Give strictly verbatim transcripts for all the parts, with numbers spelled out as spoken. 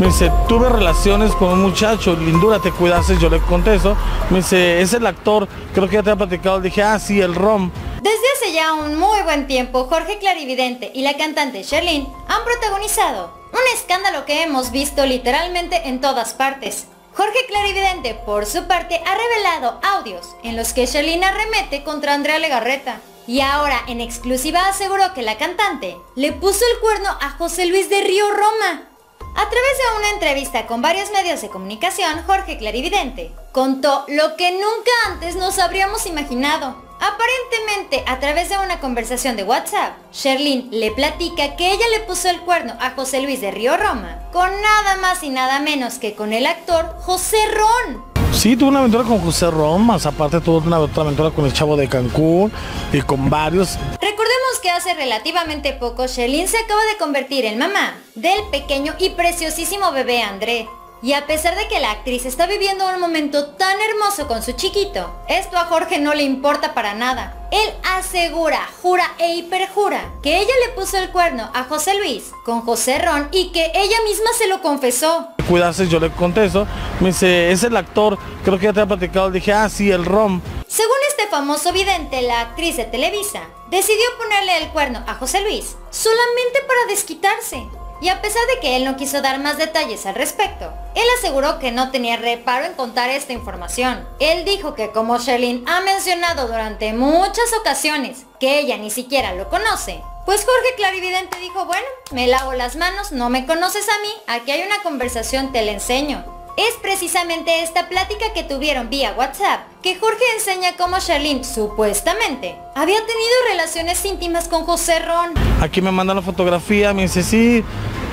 Me dice, tuve relaciones con un muchacho, lindura, te cuidaste, yo le contesto. Me dice, es el actor, creo que ya te ha platicado. Le dije, ah, sí, el Rom. Desde hace ya un muy buen tiempo, Jorge Clarividente y la cantante Sherlyn han protagonizado un escándalo que hemos visto literalmente en todas partes. Jorge Clarividente, por su parte, ha revelado audios en los que Sherlyn arremete contra Andrea Legarreta. Y ahora, en exclusiva, aseguró que la cantante le puso el cuerno a José Luis de Río Roma. A través de una entrevista con varios medios de comunicación, Jorge Clarividente contó lo que nunca antes nos habríamos imaginado. Aparentemente, a través de una conversación de WhatsApp, Sherlyn le platica que ella le puso el cuerno a José Luis de Río Roma con nada más y nada menos que con el actor José Ron. Sí, tuve una aventura con José Ron, más aparte tuve una otra aventura con el Chavo de Cancún y con varios. Recordemos que hace relativamente poco Sherlyn se acaba de convertir en mamá del pequeño y preciosísimo bebé André. Y a pesar de que la actriz está viviendo un momento tan hermoso con su chiquito, esto a Jorge no le importa para nada. Él asegura, jura e hiperjura que ella le puso el cuerno a José Luis con José Ron y que ella misma se lo confesó. Cuidarse, yo le contesto. Me dice, es el actor, creo que ya te ha platicado. Le dije, ah, sí, el Rom. Según este famoso vidente, la actriz de Televisa decidió ponerle el cuerno a José Luis solamente para desquitarse. Y a pesar de que él no quiso dar más detalles al respecto, él aseguró que no tenía reparo en contar esta información. Él dijo que como Sherlyn ha mencionado durante muchas ocasiones que ella ni siquiera lo conoce, pues Jorge Clarividente dijo, bueno, me lavo las manos, no me conoces a mí, aquí hay una conversación, te la enseño. Es precisamente esta plática que tuvieron vía WhatsApp que Jorge enseña cómo Sherlyn, supuestamente, había tenido relaciones íntimas con José Ron. Aquí me manda la fotografía, me dice, sí,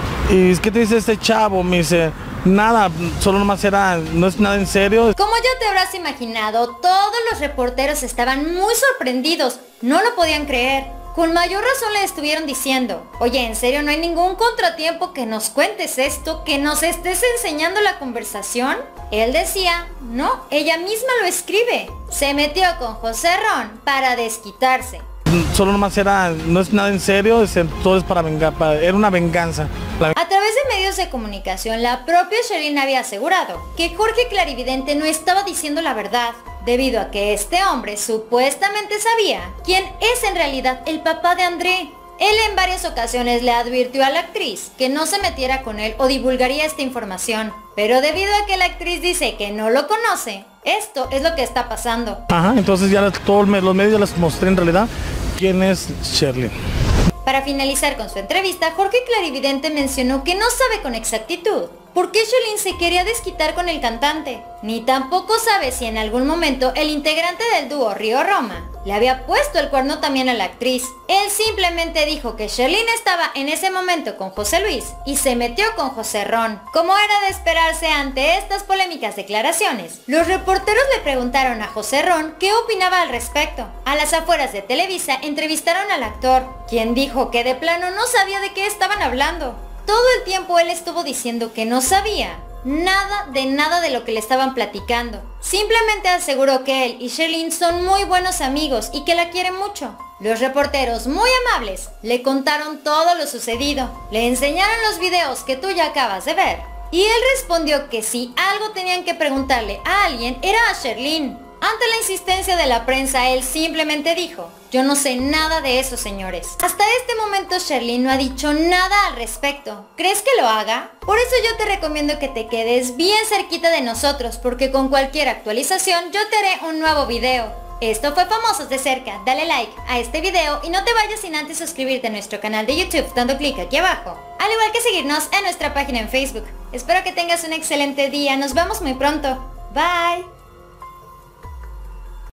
¿y qué te dice este chavo? Me dice, nada, solo nomás era, no es nada en serio. Como ya te habrás imaginado, todos los reporteros estaban muy sorprendidos, no lo podían creer. Con mayor razón le estuvieron diciendo, oye, ¿en serio no hay ningún contratiempo que nos cuentes esto, que nos estés enseñando la conversación? Él decía, no, ella misma lo escribe. Se metió con José Ron para desquitarse. Solo nomás era, no es nada en serio, es, todo es para vengar, para, era una venganza. La... A través de medios de comunicación, la propia Sherlyn había asegurado que Jorge Clarividente no estaba diciendo la verdad, debido a que este hombre supuestamente sabía quién es en realidad el papá de André. Él en varias ocasiones le advirtió a la actriz que no se metiera con él o divulgaría esta información, pero debido a que la actriz dice que no lo conoce, esto es lo que está pasando. Ajá, entonces ya todos los medios ya les mostré en realidad quién es Sherlyn. Para finalizar con su entrevista, Jorge Clarividente mencionó que no sabe con exactitud por qué Sherlyn se quería desquitar con el cantante, ni tampoco sabe si en algún momento el integrante del dúo Río Roma le había puesto el cuerno también a la actriz. Él simplemente dijo que Sherlyn estaba en ese momento con José Luis y se metió con José Ron. Como era de esperarse ante estas polémicas declaraciones, los reporteros le preguntaron a José Ron qué opinaba al respecto. A las afueras de Televisa entrevistaron al actor, quien dijo que de plano no sabía de qué estaban hablando. Todo el tiempo él estuvo diciendo que no sabía nada de nada de lo que le estaban platicando. Simplemente aseguró que él y Sherlyn son muy buenos amigos y que la quieren mucho. Los reporteros, muy amables, le contaron todo lo sucedido. Le enseñaron los videos que tú ya acabas de ver. Y él respondió que si algo tenían que preguntarle a alguien era a Sherlyn. Ante la insistencia de la prensa, él simplemente dijo, yo no sé nada de eso, señores. Hasta este momento Sherlyn no ha dicho nada al respecto. ¿Crees que lo haga? Por eso yo te recomiendo que te quedes bien cerquita de nosotros, porque con cualquier actualización yo te haré un nuevo video. Esto fue Famosos de Cerca. Dale like a este video y no te vayas sin antes suscribirte a nuestro canal de YouTube dando clic aquí abajo. Al igual que seguirnos en nuestra página en Facebook. Espero que tengas un excelente día. Nos vemos muy pronto. Bye.